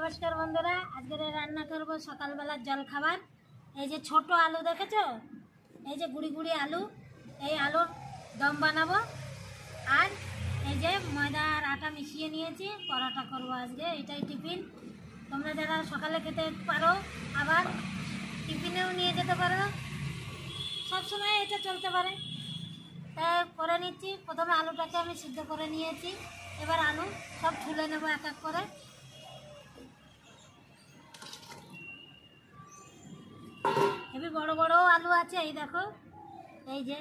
नमस्कार बंधुरा आज के रान्ना करब सकाल बेला जल खाबार ये छोट आलू देखेছো ये गुड़ी गुड़ी आलू ये आलूर दम बानाबो और ये मयदा और आटा मिशिए निয়েছি पराठा करब आज के एटाई टिफिन তোমরা যারা সকালে খেতে পারো আবার টিফিনেও নিয়ে যেতে পারো সব সময় এটা চলতে পারে তাই করে নিচ্ছি। প্রথমে আলুটাকে আমি সিদ্ধ করে নিয়েছি, এবার আলু সব ছুলে নেব এক এক করে। हेबी बड़ो बड़ो आलू आछे এই দেখো এই যে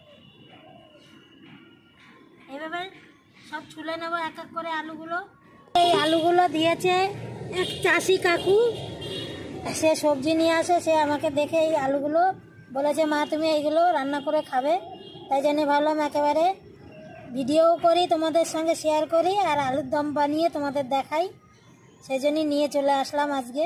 এইভাবে সব ছুলে নেব এক এক করে আলুগুলো। এই আলুগুলো দিয়েছে এক চাষি কাকু, সে সবজি নিয়ে আসে, সে আমাকে দেখে এই আলুগুলো বলেছে মা তুমি এইগুলো রান্না করে খাবে, তাই জন্য ভাবলাম একেবারে ভিডিও করি তোমাদের সঙ্গে শেয়ার করি আর আলুর দম বানিয়ে তোমাদের দেখাই, সেই জন্যই নিয়ে চলে আসলাম আজকে।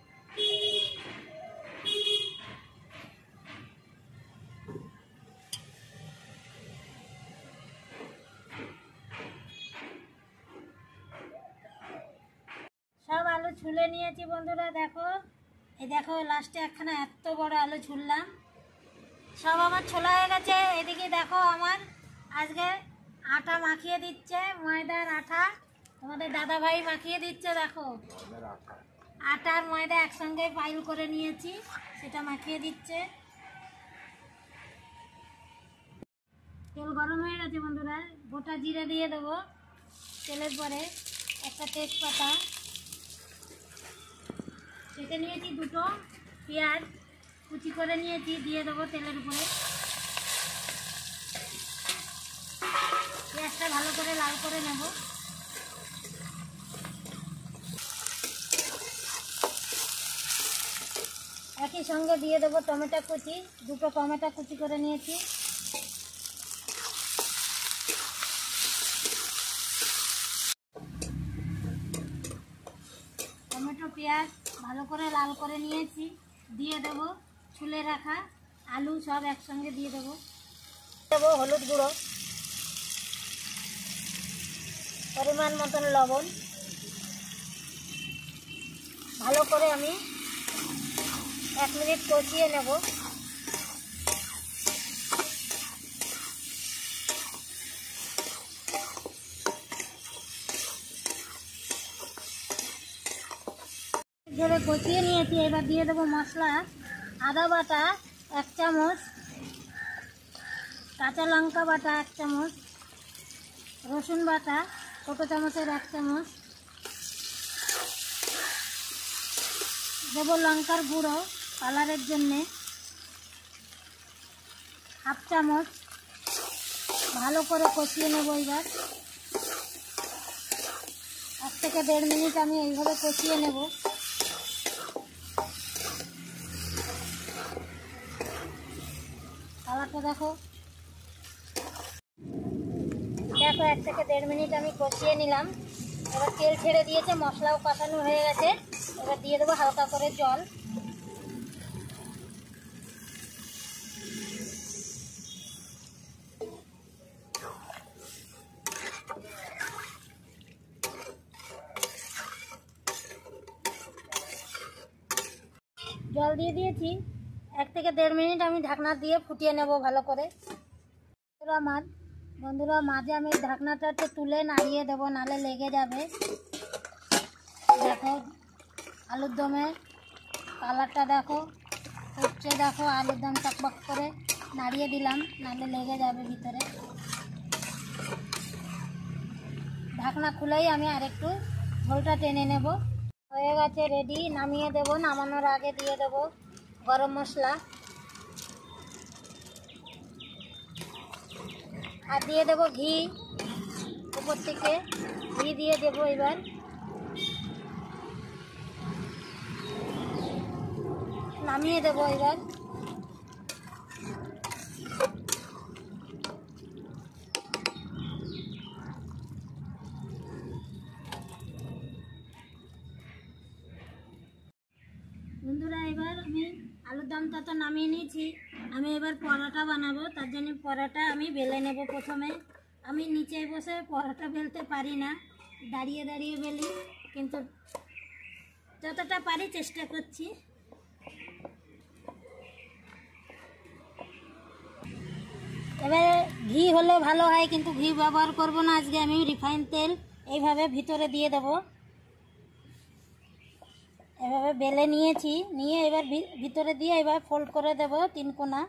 सब आलू छुले निয়েছি বন্ধুরা, দেখো এই দেখো লাস্টে একখানা এত বড় আলু ছুললাম। সব আমার ছোলা হয়ে গেছে। এদিকে দেখো আমার আজকে আটা মাখিয়ে দিচ্ছে, ময়দার আটা তোমাদের দাদা ভাই মাখিয়ে দিচ্ছে। দেখো আটা আর ময়দা একসঙ্গে পাইল করে নিয়েছি, সেটা মাখিয়ে দিচ্ছে। তেল গরম হয়ে গেছে বন্ধুরা, গোটা জিরে দিয়ে দেবো তেলের পরে, একটা তেজপাতা কেটে নিয়েছি, দুটো পেঁয়াজ কুচি করে নিয়েছি দিয়ে দেবো তেলের উপরে। পেঁয়াজটা ভালো করে লাল করে নেব। একই সঙ্গে দিয়ে দেবো টমেটো কুচি, দুটো টমেটো কুচি করে নিয়েছি। টমেটো পেঁয়াজ ভালো করে লাল করে নিয়েছি, দিয়ে দেবো ছুলে রাখা আলু সব একসঙ্গে দিয়ে দেবো। দেবো হলুদ গুঁড়ো, পরিমাণ মতন লবণ, ভালো করে আমি 1 মিনিট কষিয়ে নেব। ধরে কষিয়ে নিয়েছি, এবার দিয়ে দেবো মশলা। আদা বাটা 1 চামচ, কাঁচা লঙ্কা বাটা 1 চামচ, রসুন বাটা ছোটো চামচের 1 চামচ, দেবো লঙ্কার গুঁড়ো কালারের জন্যে 1/2 চামচ। ভালো করে কষিয়ে নেব। এবার 1 থেকে 1.5 মিনিট আমি এইভাবে কষিয়ে নেব। কালারটা দেখো, দেখো 1 থেকে 1.5 মিনিট আমি কষিয়ে নিলাম। এবার তেল ছেড়ে দিয়েছে, মশলাও কষানো হয়ে গেছে। এবার দিয়ে দেবো হালকা করে জল। জল দিয়ে দিয়েছি, 1 থেকে 1.5 মিনিট আমি ঢাকনা দিয়ে ফুটিয়ে নেব ভালো করে। বন্ধুরা মাঝে আমি ঢাকনাটা একটু তুলে নাড়িয়ে দেবো, নালে লেগে যাবে। দেখো আলুর দমে কালারটা দেখো ফুটছে, দেখো আলুর দম টকবক করে নাড়িয়ে দিলাম, নালে লেগে যাবে ভিতরে। ঢাকনা খুলেই আমি আরেকটু ঝোলটা টেনে নেব। হয়ে গেছে রেডি, নামিয়ে দেব। নামানোর আগে দিয়ে দেব গরম মশলা আর দিয়ে দেব ঘি উপর থেকে, ঘি দিয়ে দেব। এবার নামিয়ে দেব। এবার বন্ধুরা এবার আমি আলুর দমটা তো নামিয়ে নিয়েছি, আমি এবার পরোটা বানাবো। তার জন্য পরোটা আমি বেলে নেব। প্রথমে আমি নিচে বসে পরোটা বেলতে পারি না, দাঁড়িয়ে দাঁড়িয়ে বেলি, কিন্তু যতটা পারি চেষ্টা করছি। এবার ঘি হলে ভালো হয়, কিন্তু ঘি ব্যবহার করব না আজকে আমি, রিফাইন তেল এইভাবে ভিতরে দিয়ে দেব। এভাবে বেলে নিয়েছি, নিয়ে এবার ভিতরে দিয়ে এবার ফোল্ড করে দেব 3 কোনা।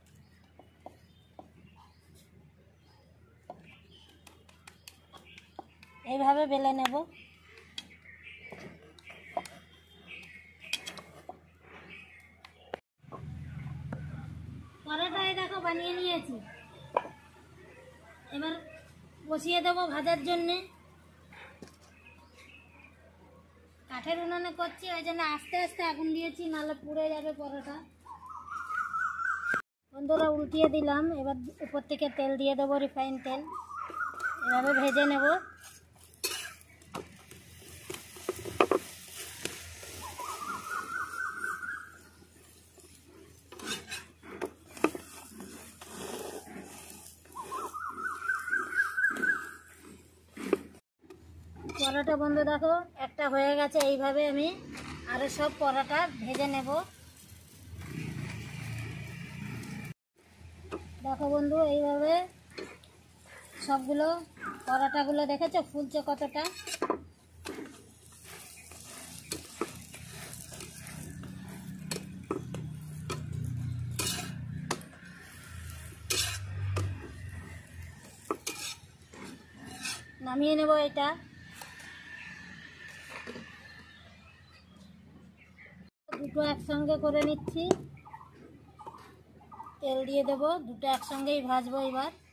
এইভাবে বেলে নেব। পরোটায় দেখো বানিয়ে নিয়েছি, এবার বসিয়ে দেবো ভাজার জন্যে। কাঠের উনুনে করছি, ওই জন্য আস্তে আস্তে আগুন দিয়েছি, নাহলে পুড়ে যাবে পরোটা। বন্ধুরা উল্টিয়ে দিলাম, এবার উপর থেকে তেল দিয়ে দেবো, রিফাইন তেল। এভাবে ভেজে নেব। পরোটা বন্ধু দেখো একটা হয়ে গেছে, এইভাবে আমি আরও সব পরোটা ভেজে নেব। দেখো বন্ধু এইভাবে সবগুলো পরোটাগুলো দেখেছো ফুলছে কতটা। নামিয়ে নেব এটা। দুটো একসঙ্গে করে নিচ্ছি, তেল দিয়ে দেবো, দুটো একসঙ্গেই ভাজবো এবার।